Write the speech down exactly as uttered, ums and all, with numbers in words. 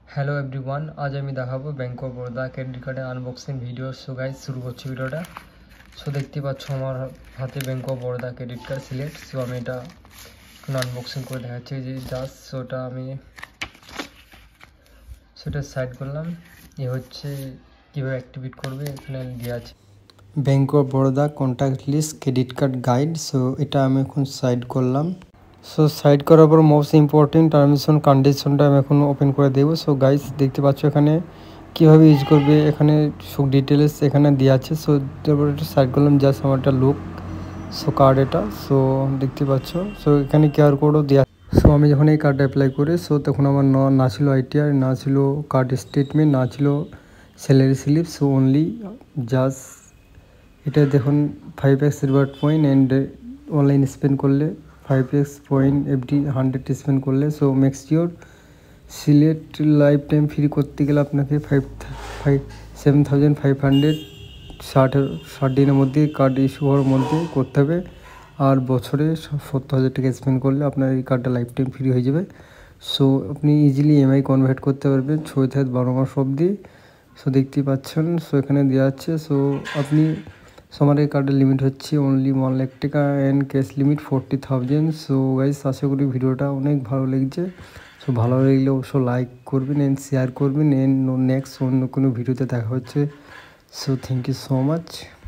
Hello everyone, আজ আমি দেখাবো ব্যাঙ্ক অফ বরোদা ক্রেডিট কার্ডের আনবক্সিং ভিডিও। সো গাইজ শুরু করছি ভিডিওটা। সো দেখতে পাচ্ছ আমার হাতে bank of Baroda credit card select. So আমি এটা এখন আনবক্সিং করে দেখাচ্ছি যে জাস্ট সোটা আমি সেটা সাইড করলাম। এ হচ্ছে কীভাবে অ্যাক্টিভেট করবে, এখানে দেওয়া আছে bank of Baroda contact list credit card guide. So এটা আমি এখন সাইড করলাম। সো সাইড করার পর মোস্ট ইম্পর্টেন্ট টার্মস অ্যান্ড কন্ডিশনটা আমি এখন ওপেন করে দেবো। সো গাইস দেখতে পাচ্ছ এখানে কীভাবে ইউজ করবে, এখানে সব ডিটেলস এখানে দেওয়া আছে। সো তারপর এটা সাইড করলাম, জাস্ট আমার একটা লুক। সো কার্ড এটা, সো দেখতে পাচ্ছ। সো এখানে কিউআর কোডও দেওয়া। সো আমি যখন এই কার্ডটা অ্যাপ্লাই করি, সো তখন আমার না ছিল আইটিআর, না ছিল কার্ড স্টেটমেন্ট, না ছিল salary slip. So only just এটা দেখুন five X reward point and online spend করলে five X point FD hundred spend করলে। So makes your select lifetime free করতে গেলে আপনাকে five five seven thousand five hundred ষাট ষাট দিনের মধ্যে কার্ড ইস্যু হওয়ার মধ্যে করতে হবে। আর বছরে সত্তর হাজার টাকা স্পেন্ড করলে আপনার এই কার্ডটা লাইফ টাইম ফ্রি হয়ে যাবে। সো আপনি ইজিলি ইএমআই কনভার্ট করতে পারবেন ছয় থেকে বারো মাস অবধি। সো দেখতেই পাচ্ছেন, সো এখানে দেওয়া আছে। সো আপনি সো আমার এই কার্ডের লিমিট হচ্ছে অনলি ওয়ান লাখ টাকা and cash limit forty thousand. So guys আশা করি ভিডিওটা অনেক ভালো লেগেছে। সো ভালো লাগলে অবশ্য লাইক করবেন অ্যান্ড শেয়ার করবেন। অ্যান্ড নেক্সট অন্য কোনো ভিডিওতে দেখা হচ্ছে। So thank you so much.